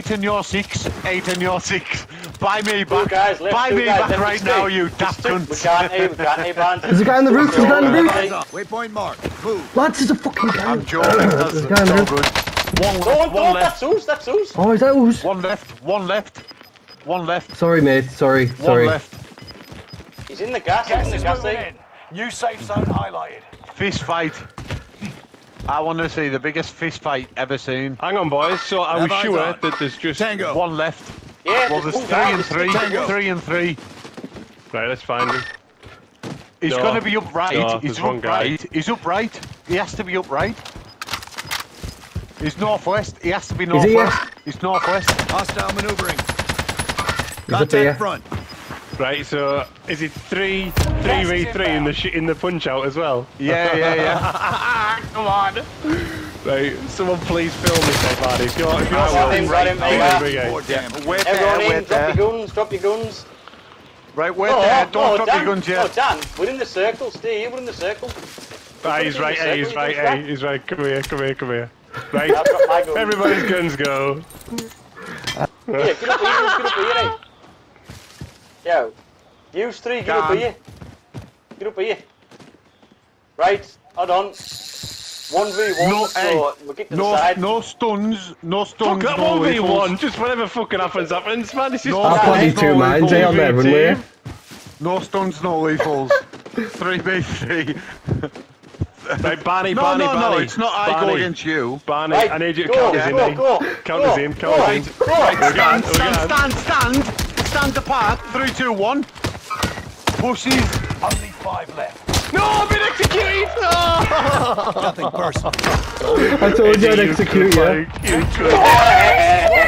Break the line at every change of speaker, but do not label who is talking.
8 and you're 6. 8 and you're 6. Buy me back.
Guys,
Buy me back right now, you daft
We
cunts.
can't ban.
There's a guy on the roof. There's a guy on the roof.
Waypoint mark. Move.
Lads, there's a fucking guy.
I'm joking. That's
There's a guy on the
so
roof.
good. One
Don't,
left. One left.
that's us.
Oh, is that who's?
One left. One left. One left.
Sorry, mate. Sorry.
One
Sorry.
left.
He's in the gas. He's in the gas thing.
New safe zone highlighted.
Fist fight. I want to see the biggest fist fight ever seen.
Hang on, boys. So are we
Have eyes
sure
on.
that there's just
Tango.
One left.
Yeah,
Well, there's
move
3
out,
and 3.
Tango.
3 and 3.
Right, let's find him.
He's
No.
going to be upright.
No,
He's
there's one guy.
upright. He's upright. He has to be upright. He's northwest. He has to be northwest. He's northwest.
Hostile maneuvering.
He's up here.
Contact front.
Right, so is it 3v3 in the punch out as well?
Yeah.
Come on. Right, someone please film this, everybody. If you're
Got him,
right,
mate.
okay.
More damn.
Wait
Everyone
there,
in,
wait
drop
there.
your guns, drop your guns.
Right, wait there. Don't drop
Dan,
your guns
No,
yet.
Dan, we're in the circle, stay here, we're in the circle.
Ah, he's right, hey, he's right, hey, he's right. Come here. Right,
I've got my guns.
everybody's guns go.
Here, get up here, eh? Yo, you three, get up here. Get up here. Right, hold on. 1v1,
No,
so
hey,
we'll get to the side.
no stuns. No stuns.
Fuck that
no
1v1,
rifles.
just whatever fucking happens, man. This is
No,
I'll put you two mines, eh, on there, wouldn't we?
No stuns, no rifles. 3v3.
Right, Barney,
No,
Barney,
no,
Barney.
no, it's not I go
Barney,
against you.
Barney,
Right,
I need you to
go,
count us in,
go,
eh?
go,
Count us in, count us in.
Stand apart. 3, 2, 1. Pushes.
Only 5 left.
No, I've been executed! No!
Nothing personal.
I told you I'd execute you.
You could.